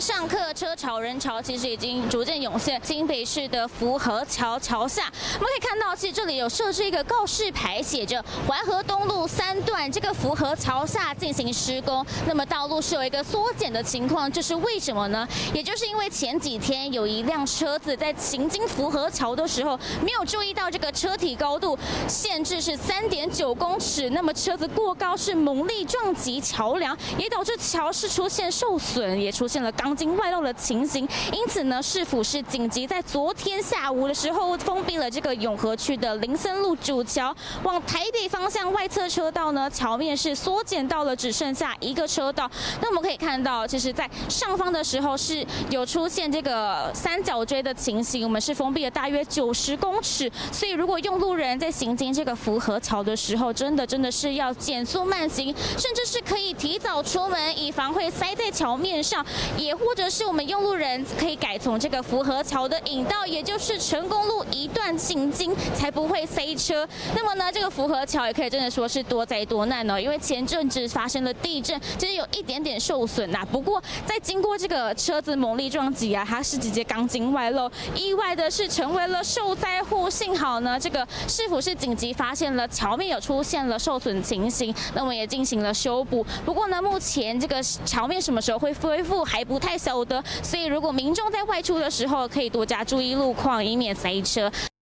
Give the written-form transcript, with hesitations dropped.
上客车潮人潮其实已经逐渐涌现新北市的福和桥桥下，我们可以看到，其实这里有设置一个告示牌，写着环河东路3段这个福和桥下进行施工，那么道路是有一个缩减的情况，这是为什么呢？也就是因为前几天有一辆车子在行经福和桥的时候，没有注意到这个车体高度限制是3.9公尺，那么车子过高是猛力撞击桥梁，也导致桥是出现受损，也出现了钢筋外露的情形。因此呢，市府是紧急在昨天下午的时候封闭了这个永和区的林森路主桥往台北方向外侧车道呢，桥面是缩减到了只剩下1个车道。那我们可以看到，其实在上方的时候是有出现这个三角锥的情形，我们是封闭了大约90公尺，所以如果用路人在行经这个福和桥的时候，真的是要减速慢行，甚至是可以提早出门，以防会塞在桥面上，也或者是我们用路人可以改从这个福和桥的引道，也就是成功路一段行经，才不会塞车。那么呢，这个福和桥也可以真的说是多灾多难哦，因为前阵子发生了地震，其实有一点点受损呐。不过在经过这个车子猛力撞击啊，它是直接钢筋外露，意外的是成为了受灾户。幸好呢，这个市府是紧急发现了桥面有出现了受损情形，那么也进行了修补。不过呢，目前这个桥面什么时候会恢复还不太晓得，所以如果民众在外出的时候，可以多加注意路况，以免塞车。